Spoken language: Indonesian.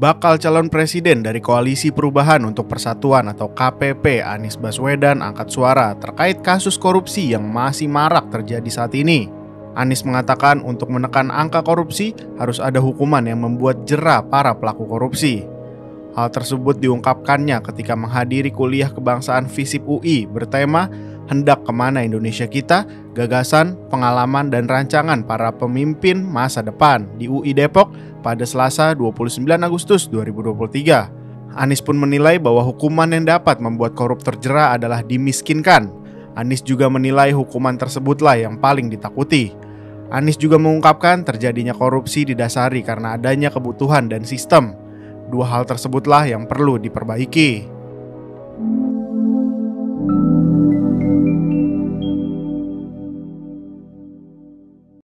Bakal calon presiden dari Koalisi Perubahan untuk Persatuan atau KPP Anies Baswedan angkat suara terkait kasus korupsi yang masih marak terjadi saat ini. Anies mengatakan untuk menekan angka korupsi harus ada hukuman yang membuat jera para pelaku korupsi. Hal tersebut diungkapkannya ketika menghadiri kuliah kebangsaan FISIP UI bertema Hendak Kemana Indonesia Kita, Gagasan, Pengalaman, dan Rancangan Para Pemimpin Masa Depan di UI Depok pada Selasa 29 Agustus 2023. Anies pun menilai bahwa hukuman yang dapat membuat koruptor jera adalah dimiskinkan. Anies juga menilai hukuman tersebutlah yang paling ditakuti. Anies juga mengungkapkan terjadinya korupsi didasari karena adanya kebutuhan dan sistem. Dua hal tersebutlah yang perlu diperbaiki.